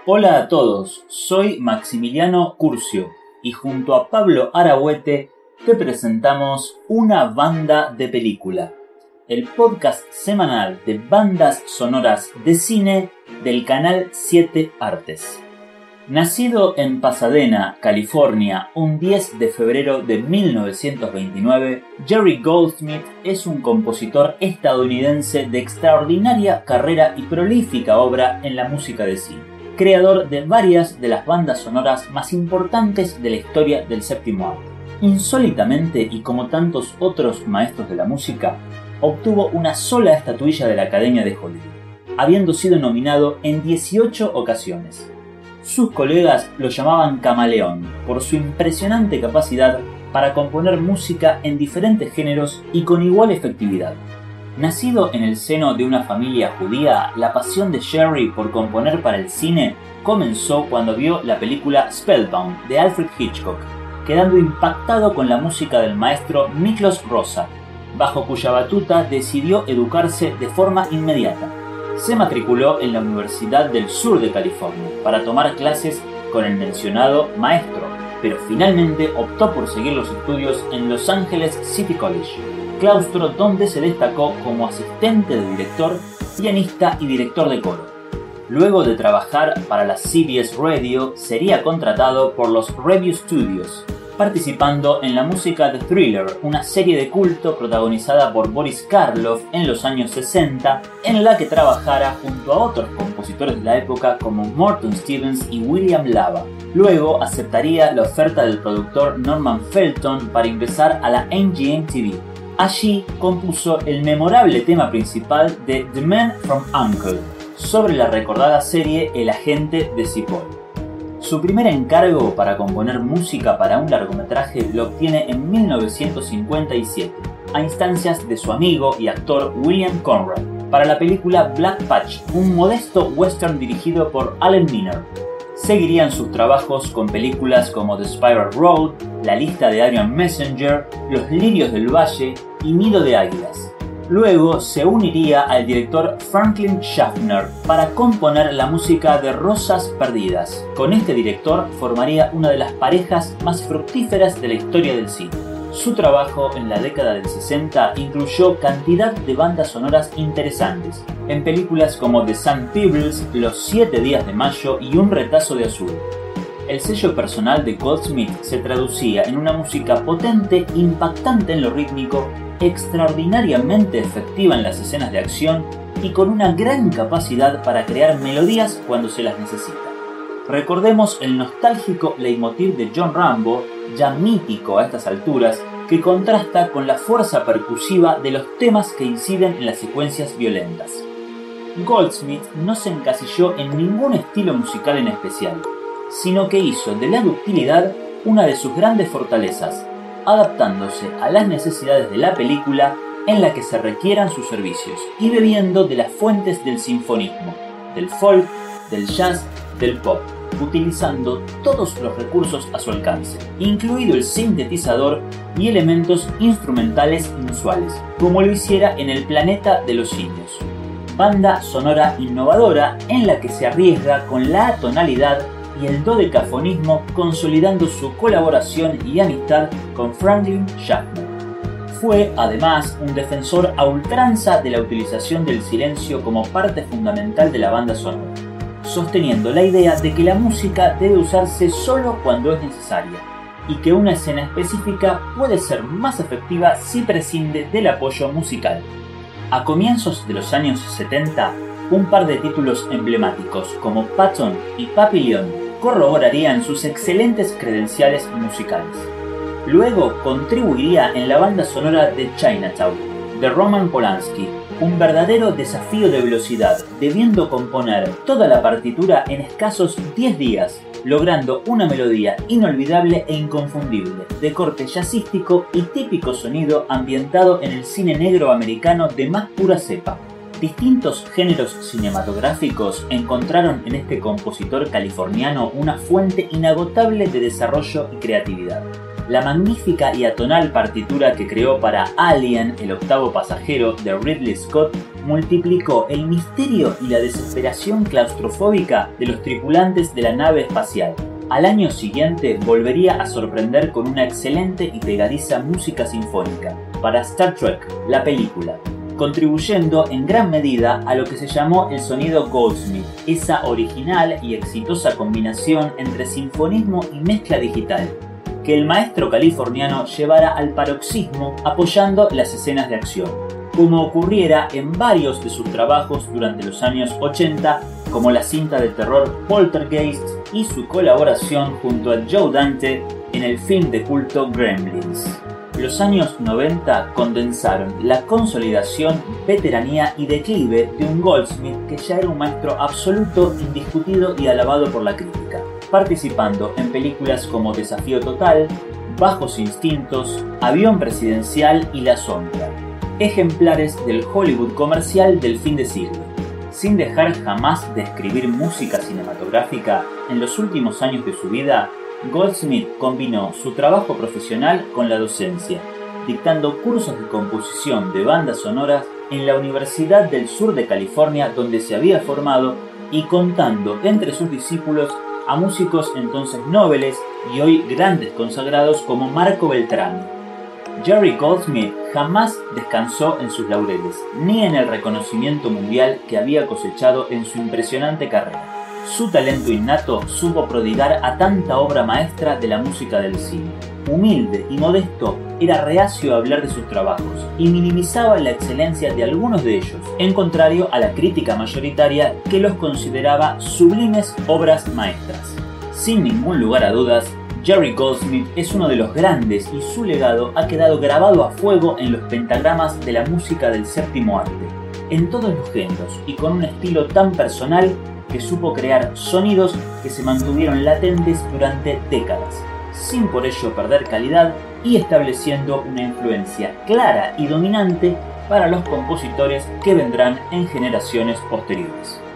Hola a todos, soy Maximiliano Curcio y junto a Pablo Arahuete te presentamos Una banda de película, el podcast semanal de bandas sonoras de cine del canal 7 Artes. Nacido en Pasadena, California, un 10 de febrero de 1929, Jerry Goldsmith es un compositor estadounidense de extraordinaria carrera y prolífica obra en la música de cine, creador de varias de las bandas sonoras más importantes de la historia del séptimo arte. Insólitamente, y como tantos otros maestros de la música, obtuvo una sola estatuilla de la Academia de Hollywood, habiendo sido nominado en 18 ocasiones. Sus colegas lo llamaban camaleón por su impresionante capacidad para componer música en diferentes géneros y con igual efectividad. Nacido en el seno de una familia judía, la pasión de Jerry por componer para el cine comenzó cuando vio la película Spellbound de Alfred Hitchcock, quedando impactado con la música del maestro Miklos Rozsa, bajo cuya batuta decidió educarse de forma inmediata. Se matriculó en la Universidad del Sur de California para tomar clases con el mencionado maestro, pero finalmente optó por seguir los estudios en Los Angeles City College, claustro donde se destacó como asistente de director, pianista y director de coro. Luego de trabajar para la CBS Radio, sería contratado por los Revue Studios, participando en la música de Thriller, una serie de culto protagonizada por Boris Karloff en los años 60, en la que trabajara junto a otros compositores de la época como Morton Stevens y William Lava. Luego aceptaría la oferta del productor Norman Felton para ingresar a la MGM-TV. Allí compuso el memorable tema principal de The Man from U.N.C.L.E., sobre la recordada serie El agente de Cipoll. Su primer encargo para componer música para un largometraje lo obtiene en 1957, a instancias de su amigo y actor William Conrad, para la película Black Patch, un modesto western dirigido por Allen Miner. Seguirían sus trabajos con películas como The Spiral Road, La lista de Arian Messenger, Los lirios del valle y Nido de águilas. Luego se uniría al director Franklin Schaffner para componer la música de Rosas Perdidas. Con este director formaría una de las parejas más fructíferas de la historia del cine. Su trabajo en la década del 60 incluyó cantidad de bandas sonoras interesantes, en películas como The Sun Peebles, Los 7 días de mayo y Un retazo de azul. El sello personal de Goldsmith se traducía en una música potente, impactante en lo rítmico, extraordinariamente efectiva en las escenas de acción y con una gran capacidad para crear melodías cuando se las necesita. Recordemos el nostálgico leitmotiv de John Rambo, ya mítico a estas alturas, que contrasta con la fuerza percusiva de los temas que inciden en las secuencias violentas. Goldsmith no se encasilló en ningún estilo musical en especial, sino que hizo de la ductilidad una de sus grandes fortalezas, adaptándose a las necesidades de la película en la que se requieran sus servicios y bebiendo de las fuentes del sinfonismo, del folk, del jazz, del pop, utilizando todos los recursos a su alcance, incluido el sintetizador y elementos instrumentales inusuales, como lo hiciera en El planeta de los simios. Banda sonora innovadora en la que se arriesga con la atonalidad y el dodecafonismo, consolidando su colaboración y amistad con Franklin Schaffner. Fue, además, un defensor a ultranza de la utilización del silencio como parte fundamental de la banda sonora, sosteniendo la idea de que la música debe usarse solo cuando es necesaria, y que una escena específica puede ser más efectiva si prescinde del apoyo musical. A comienzos de los años 70, un par de títulos emblemáticos como Patton y Papillon corroborarían sus excelentes credenciales musicales. Luego contribuiría en la banda sonora de Chinatown, de Roman Polanski, un verdadero desafío de velocidad, debiendo componer toda la partitura en escasos 10 días, logrando una melodía inolvidable e inconfundible, de corte jazzístico y típico sonido ambientado en el cine negro americano de más pura cepa. Distintos géneros cinematográficos encontraron en este compositor californiano una fuente inagotable de desarrollo y creatividad. La magnífica y atonal partitura que creó para Alien, el octavo pasajero de Ridley Scott multiplicó el misterio y la desesperación claustrofóbica de los tripulantes de la nave espacial. Al año siguiente volvería a sorprender con una excelente y pegadiza música sinfónica para Star Trek, la película, contribuyendo en gran medida a lo que se llamó el sonido Goldsmith, esa original y exitosa combinación entre sinfonismo y mezcla digital, que el maestro californiano llevara al paroxismo apoyando las escenas de acción, como ocurriera en varios de sus trabajos durante los años 80, como la cinta de terror Poltergeist y su colaboración junto a Joe Dante en el film de culto Gremlins. Los años 90 condensaron la consolidación, veteranía y declive de un Goldsmith que ya era un maestro absoluto, indiscutido y alabado por la crítica, participando en películas como Desafío Total, Bajos Instintos, Avión Presidencial y La Sombra, ejemplares del Hollywood comercial del fin de siglo. Sin dejar jamás de escribir música cinematográfica, en los últimos años de su vida, Goldsmith combinó su trabajo profesional con la docencia, dictando cursos de composición de bandas sonoras en la Universidad del Sur de California, donde se había formado, y contando entre sus discípulos a músicos entonces nobles y hoy grandes consagrados como Marco Beltrami. Jerry Goldsmith jamás descansó en sus laureles, ni en el reconocimiento mundial que había cosechado en su impresionante carrera. Su talento innato supo prodigar a tanta obra maestra de la música del cine. Humilde y modesto, era reacio a hablar de sus trabajos y minimizaba la excelencia de algunos de ellos, en contrario a la crítica mayoritaria que los consideraba sublimes obras maestras. Sin ningún lugar a dudas, Jerry Goldsmith es uno de los grandes y su legado ha quedado grabado a fuego en los pentagramas de la música del séptimo arte, en todos los géneros y con un estilo tan personal que supo crear sonidos que se mantuvieron latentes durante décadas, sin por ello perder calidad y estableciendo una influencia clara y dominante para los compositores que vendrán en generaciones posteriores.